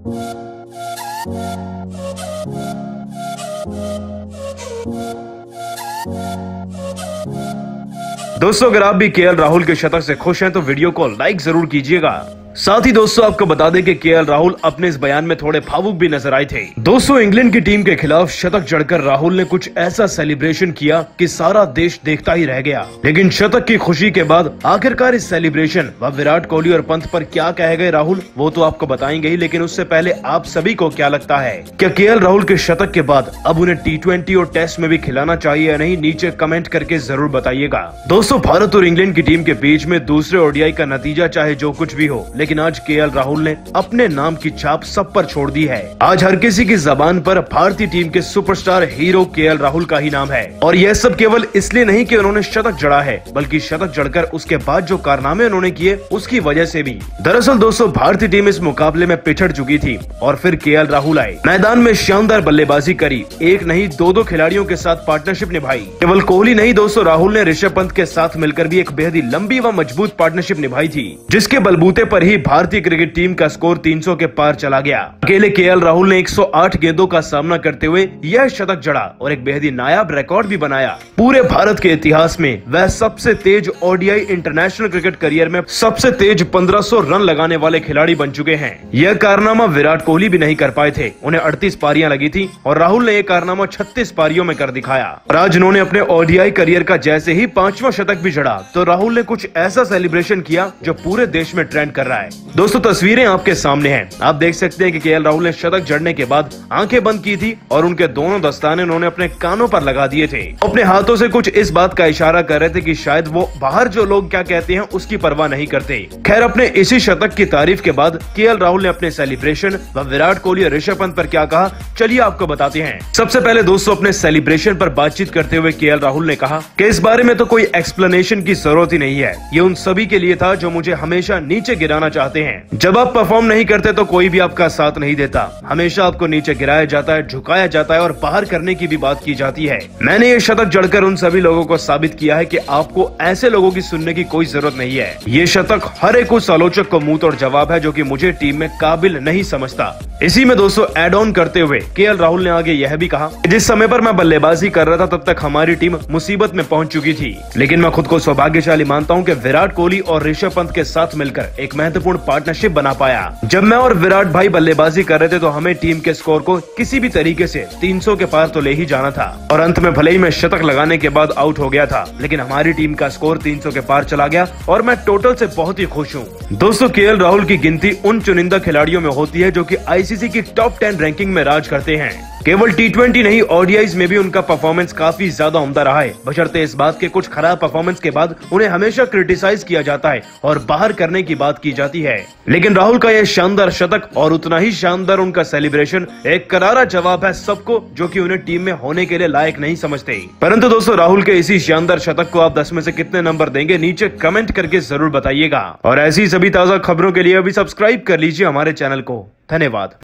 दोस्तों, अगर आप भी केएल राहुल के शतक से खुश हैं तो वीडियो को लाइक जरूर कीजिएगा। साथ ही दोस्तों, आपको बता दें कि केएल राहुल अपने इस बयान में थोड़े भावुक भी नजर आए थे। दोस्तों, इंग्लैंड की टीम के खिलाफ शतक जड़कर राहुल ने कुछ ऐसा सेलिब्रेशन किया कि सारा देश देखता ही रह गया। लेकिन शतक की खुशी के बाद आखिरकार इस सेलिब्रेशन व विराट कोहली और पंत पर क्या कह गए राहुल, वो तो आपको बताएंगे ही। लेकिन उससे पहले आप सभी को क्या लगता है, क्या केएल राहुल के शतक के बाद अब उन्हें टी20 और टेस्ट में भी खिलाना चाहिए या नहीं? नीचे कमेंट करके जरूर बताइएगा। दोस्तों, भारत और इंग्लैंड की टीम के बीच में दूसरे ओडीआई का नतीजा चाहे जो कुछ भी हो, लेकिन आज केएल राहुल ने अपने नाम की छाप सब पर छोड़ दी है। आज हर किसी की जबान पर भारतीय टीम के सुपरस्टार हीरो केएल राहुल का ही नाम है। और यह सब केवल इसलिए नहीं कि उन्होंने शतक जड़ा है, बल्कि शतक जड़कर उसके बाद जो कारनामे उन्होंने किए उसकी वजह से भी। दरअसल दोस्तों, भारतीय टीम इस मुकाबले में पिछड़ चुकी थी और फिर केएल राहुल आए, मैदान में शानदार बल्लेबाजी करी, एक नहीं दो खिलाड़ियों के साथ पार्टनरशिप निभाई। केवल कोहली नहीं दोस्तों, राहुल ने ऋषभ पंत के साथ मिलकर भी एक बेहद ही लंबी व मजबूत पार्टनरशिप निभाई थी, जिसके बलबूते पर ही भारतीय क्रिकेट टीम का स्कोर 300 के पार चला गया। अकेले केएल राहुल ने 108 गेंदों का सामना करते हुए यह शतक जड़ा और एक बेहद ही नायाब रिकॉर्ड भी बनाया। पूरे भारत के इतिहास में वह सबसे तेज ओडीआई इंटरनेशनल क्रिकेट करियर में सबसे तेज 1500 रन लगाने वाले खिलाड़ी बन चुके हैं। यह कारनामा विराट कोहली भी नहीं कर पाए थे, उन्हें 38 पारियां लगी थी और राहुल ने यह कारनामा 36 पारियों में कर दिखाया। और आज उन्होंने अपने ओडीआई करियर का जैसे ही 5वां शतक भी जड़ा तो राहुल ने कुछ ऐसा सेलिब्रेशन किया जो पूरे देश में ट्रेंड कर रहा है। दोस्तों, तस्वीरें आपके सामने हैं, आप देख सकते हैं कि केएल राहुल ने शतक जड़ने के बाद आंखें बंद की थी और उनके दोनों दस्ताने उन्होंने अपने कानों पर लगा दिए थे। अपने हाथों से कुछ इस बात का इशारा कर रहे थे कि शायद वो बाहर जो लोग क्या कहते हैं उसकी परवाह नहीं करते। खैर, अपने इसी शतक की तारीफ के बाद केएल राहुल ने अपने सेलिब्रेशन व विराट कोहली और ऋषभ पंत पर क्या कहा, चलिए आपको बताते हैं। सबसे पहले दोस्तों, अपने सेलिब्रेशन पर बातचीत करते हुए केएल राहुल ने कहा कि इस बारे में तो कोई एक्सप्लेनेशन की जरूरत ही नहीं है, ये उन सभी के लिए था जो मुझे हमेशा नीचे गिराना चाहते हैं। जब आप परफॉर्म नहीं करते तो कोई भी आपका साथ नहीं देता, हमेशा आपको नीचे गिराया जाता है, झुकाया जाता है और बाहर करने की भी बात की जाती है। मैंने ये शतक जड़कर उन सभी लोगों को साबित किया है कि आपको ऐसे लोगों की सुनने की कोई जरूरत नहीं है। ये शतक हर एक उस आलोचक को मुंह तोड़ जवाब है जो कि मुझे टीम में काबिल नहीं समझता। इसी में दोस्तों एड ऑन करते हुए केएल राहुल ने आगे यह भी कहा, जिस समय पर मैं बल्लेबाजी कर रहा था तब तक हमारी टीम मुसीबत में पहुंच चुकी थी, लेकिन मैं खुद को सौभाग्यशाली मानता हूं कि विराट कोहली और ऋषभ पंत के साथ मिलकर एक महत्वपूर्ण पार्टनरशिप बना पाया। जब मैं और विराट भाई बल्लेबाजी कर रहे थे तो हमें टीम के स्कोर को किसी भी तरीके से 300 के पार तो ले ही जाना था और अंत में भले ही मैं शतक लगाने के बाद आउट हो गया था, लेकिन हमारी टीम का स्कोर 300 के पार चला गया और मैं टोटल से बहुत ही खुश हूँ। दोस्तों, केएल राहुल की गिनती उन चुनिंदा खिलाड़ियों में होती है जो कि आईसीसी की टॉप 10 रैंकिंग में राज करते हैं। केवल टी20 नहीं, ओडीआईज में भी उनका परफॉर्मेंस काफी ज्यादा उम्दा रहा है, बशर्ते इस बात के कुछ खराब परफॉर्मेंस के बाद उन्हें हमेशा क्रिटिसाइज किया जाता है और बाहर करने की बात की जाती है। लेकिन राहुल का यह शानदार शतक और उतना ही शानदार उनका सेलिब्रेशन एक करारा जवाब है सबको जो कि उन्हें टीम में होने के लिए लायक नहीं समझते। परंतु दोस्तों, राहुल के इसी शानदार शतक को आप 10 में से कितने नंबर देंगे, नीचे कमेंट करके जरूर बताइएगा। और ऐसी सभी ताजा खबरों के लिए अभी सब्सक्राइब कर लीजिए हमारे चैनल को। धन्यवाद।